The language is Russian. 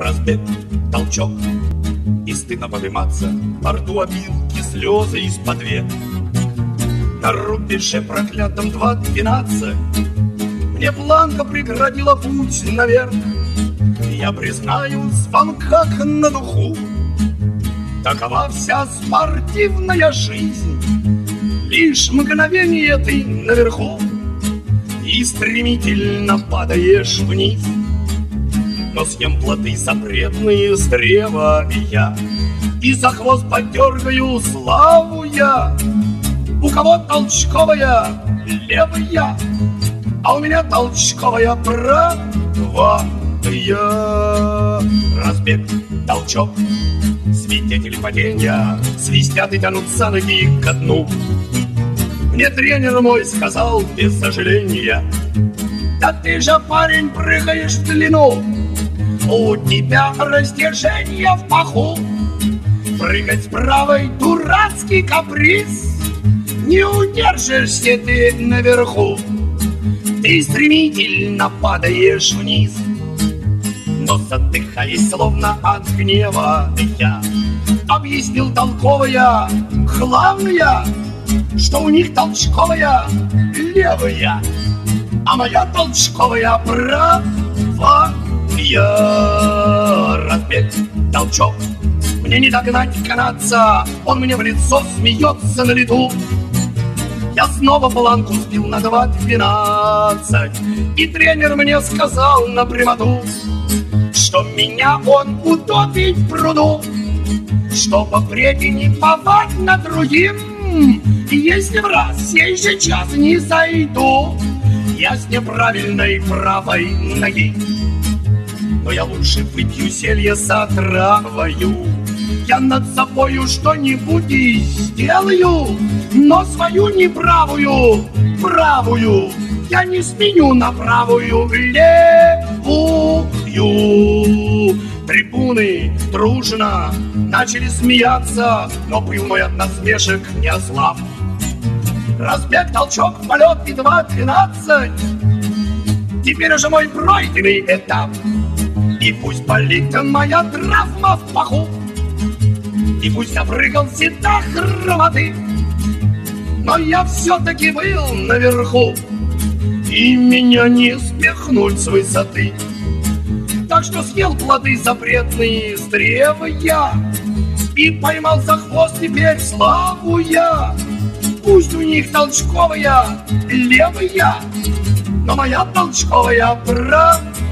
Разбег, толчок, и стыдно подниматься. Во рту опилки, слезы из-под век. На рубеже проклятом 2:12 мне планка преградила путь наверх. Я признаюсь вам как на духу, такова вся спортивная жизнь. Лишь мгновение ты наверху и стремительно падаешь вниз. Но съем плоды запретные с древа я, и за хвост подергаю славу я. У кого толчковая левая, а у меня толчковая правая. Разбег, толчок, свидетели падения свистят и тянутся ноги ко дну. Мне тренер мой сказал без сожаления: да ты же, парень, прыгаешь в длину, у тебя растяжение в паху. Прыгать с правой — дурацкий каприз, не удержишься ты наверху, ты стремительно падаешь вниз. Но задыхаясь словно от гнева, я объяснил толковая главная, что у них толчковая левая, а моя толчковая правая. Разбег, толчок, мне не догнать канадца, он мне в лицо смеется на лету. Я снова планку сбил на 2:12, и тренер мне сказал напрямую, что меня он утопит в пруду, чтобы впредь не повать над другим. И если в раз сей же час не зайду я с неправильной правой ноги, но я лучше выпью зелье с отравою. Я над собою что-нибудь и сделаю, но свою неправую правую я не сменю на правую левую. Трибуны дружно начали смеяться, но пыл мой от насмешек не ослаб. Разбег, толчок, полет и 2:13. Теперь уже мой пройденный этап. И пусть болит моя травма в паху, и пусть я прыгал всегда хромоты, но я все-таки был наверху, и меня не спихнуть с высоты. Так что съел плоды запретные с древа я, и поймал за хвост теперь славу я. Пусть у них толчковая левая, но моя толчковая правая.